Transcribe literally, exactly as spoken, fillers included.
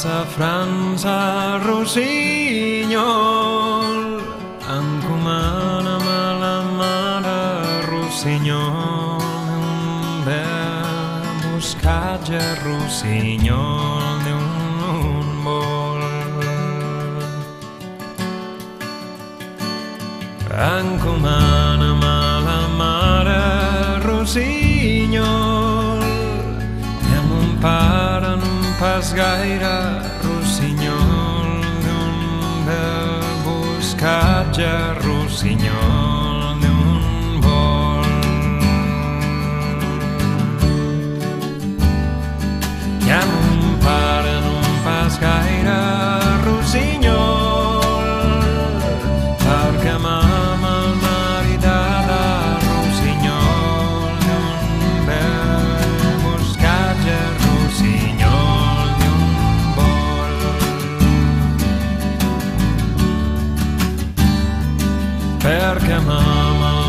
sa França Rossinyol, encomana'm a la mare Rossinyol, un bel boscatge Rossinyol d'un vol. Encomana'm a la mare Rossinyol, i a mon pare no pas gaire Rossinyol, d'un bel boscatge Rossinyol d'un vol. I a mon pare no pas gaire Rossinyol, perquè m'ha malmaritada Rossinyol, d'un bel boscatge Rossinyol d'un vol. Perquè m'ha malmaritada